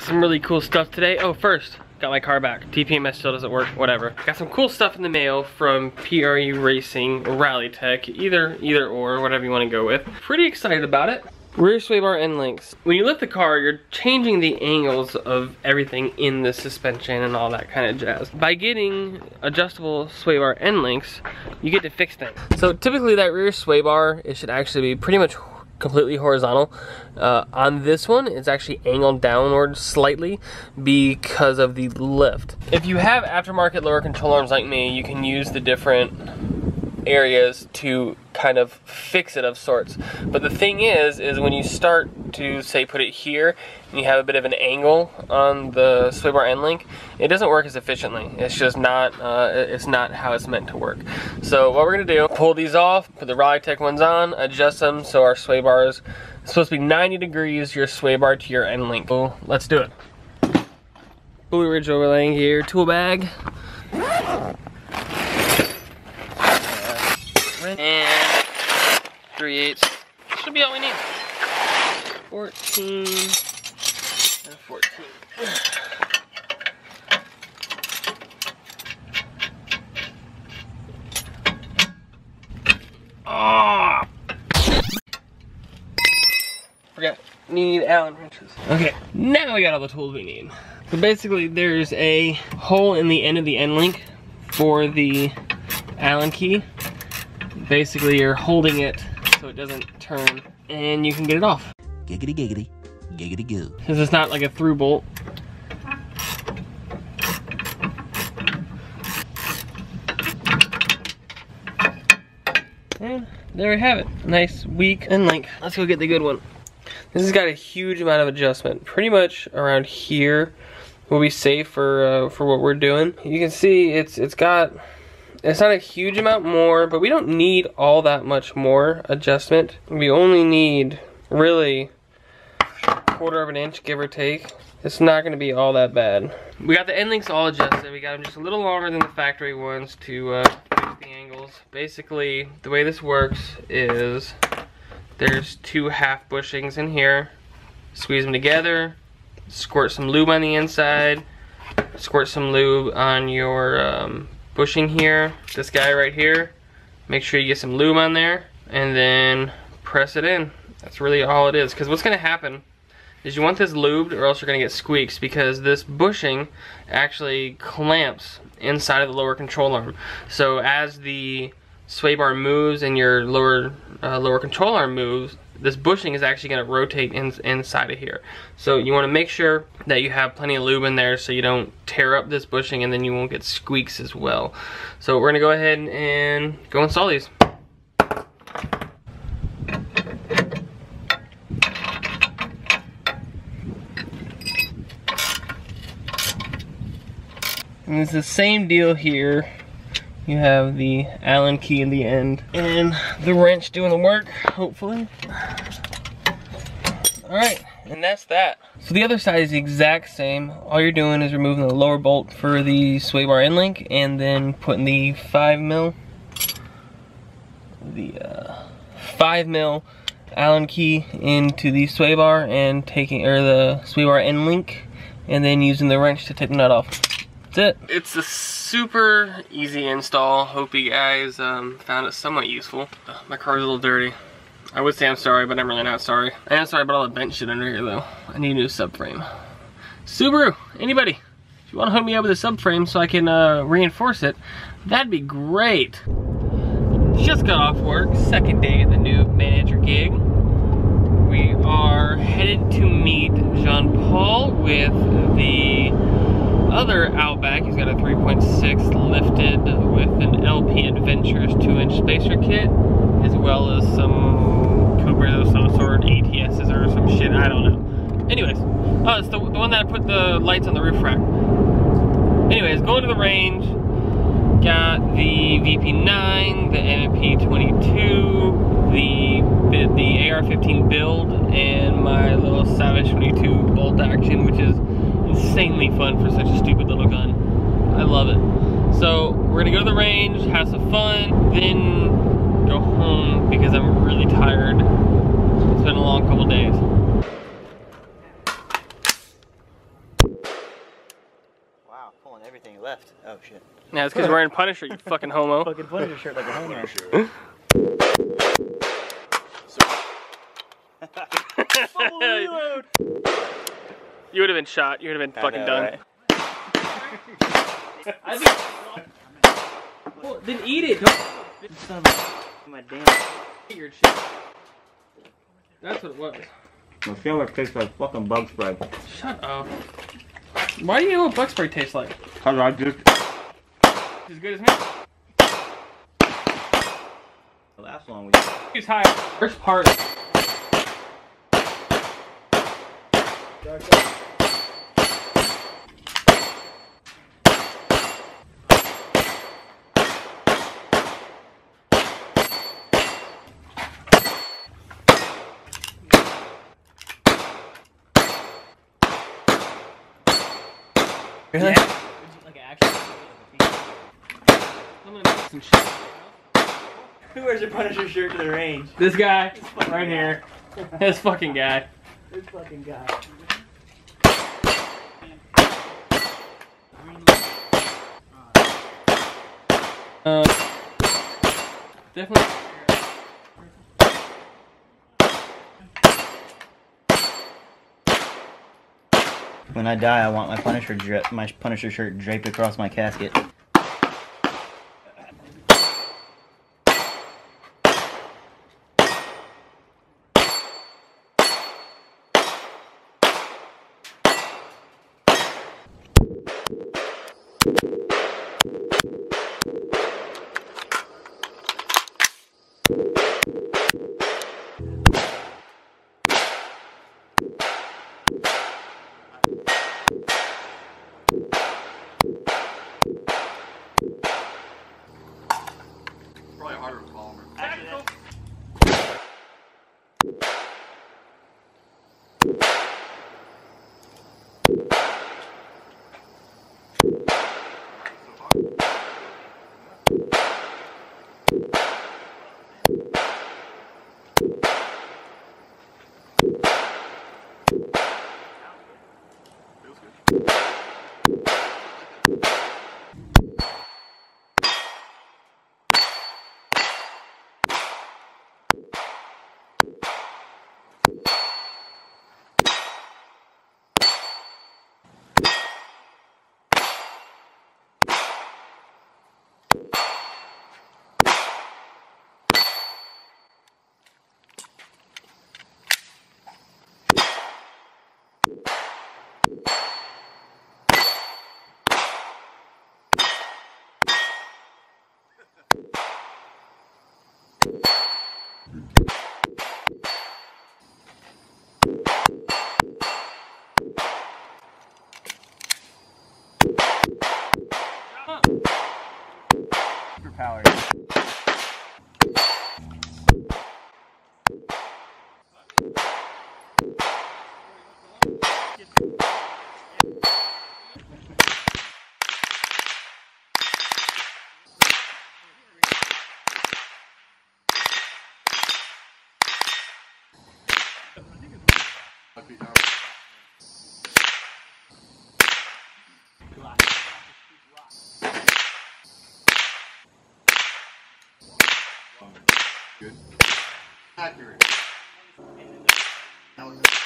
some really cool stuff today. Oh, first, got my car back. TPMS still doesn't work, whatever. Got some cool stuff in the mail from PRU Racing or Rally Tech, either or, whatever you want to go with. Pretty excited about it. Rear sway bar end links. When you lift the car, you're changing the angles of everything in the suspension and all that kind of jazz. By getting adjustable sway bar end links, you get to fix things. So typically that rear sway bar, it should actually be pretty much completely horizontal. On this one, it's actually angled downward slightly because of the lift. If you have aftermarket lower control arms like me, you can use the different areas to kind of fix it of sorts. But the thing is when you start to, say, put it here, and you have a bit of an angle on the sway bar end link, it doesn't work as efficiently. It's just not, it's not how it's meant to work. So what we're gonna do, pull these off, put the Rally Tech ones on, adjust them so our sway bar is supposed to be 90 degrees, your sway bar to your end link. So let's do it. Blue Ridge overlaying gear, tool bag. And 3/8 should be all we need. 14 and 14. Oh! Forgot. Need Allen wrenches. Okay, now we got all the tools we need. So basically, there's a hole in the end of the end link for the Allen key. Basically, you're holding it so it doesn't turn, and you can get it off. Giggity giggity, giggity goo. Because it's not like a through bolt. And there we have it. Nice, weak end link. Let's go get the good one. This has got a huge amount of adjustment. Pretty much around here will be safe for what we're doing. You can see it's not a huge amount more, but we don't need all that much more adjustment. We only need really 1/4 of an inch, give or take. It's not gonna be all that bad. We got the end links all adjusted. We got them just a little longer than the factory ones to fix the angles. Basically, the way this works is there's 2 half bushings in here. Squeeze them together, squirt some lube on the inside, squirt some lube on your bushing here, this guy right here. Make sure you get some lube on there and then press it in. That's really all it is, because what's going to happen is you want this lubed or else you're going to get squeaks, because this bushing actually clamps inside of the lower control arm. So as the sway bar moves and your lower control arm moves, this bushing is actually going to rotate inside of here. So you want to make sure that you have plenty of lube in there so you don't tear up this bushing, and then you won't get squeaks as well. So we're going to go ahead and go install these. And it's the same deal here. You have the Allen key in the end and the wrench doing the work, hopefully. Alright, and that's that. So the other side is the exact same. All you're doing is removing the lower bolt for the sway bar end link and then putting the 5mm Allen key into the sway bar and the sway bar end link, and then using the wrench to take the nut off. That's it. It's a super easy install. Hope you guys found it somewhat useful. My car's a little dirty. I would say I'm sorry, but I'm really not sorry. I am sorry about all the bent shit under here though. I need a new subframe. Subaru, anybody, if you want to hook me up with a subframe so I can reinforce it, that'd be great. Just got off work, second day at the new manager gig. We are headed to meet Jean-Paul with the other Outback. He's got a 3.6 lifted with an LP Adventures 2-inch spacer kit, as well as some Coopers of some sort, ATSs or some shit, I don't know. Anyways, oh, it's the one that put the lights on the roof rack. Anyways, going to the range, got the VP9, the NMP22, the AR-15 build, and my little Savage 22 bolt action, which is insanely fun for such a stupid little gun. I love it. So we're gonna go to the range, have some fun, then go home because I'm really tired. It's been a long couple days. Pulling everything left. Oh shit. Yeah, it's because you're wearing Punisher, you fucking homo. Fucking Punisher shirt like a homo. You would have been shot. You would have been fucking done. Right? I think. Well, then eat it. Don't My damn. eat your shit. That's what it was. My sandwich tastes like fucking bug spray. Shut up. Why do you know what bug spray tastes like? Cause I just. As good as me. The last one we. He's high. First part. Really? Yeah. Like actually. I'm gonna make some shit. Who wears a Punisher shirt to the range? This guy, right here. This fucking guy. This fucking guy. Definitely. When I die, I want my Punisher shirt draped across my casket. Probably harder with polymer. Superpowered. Good. Accurate.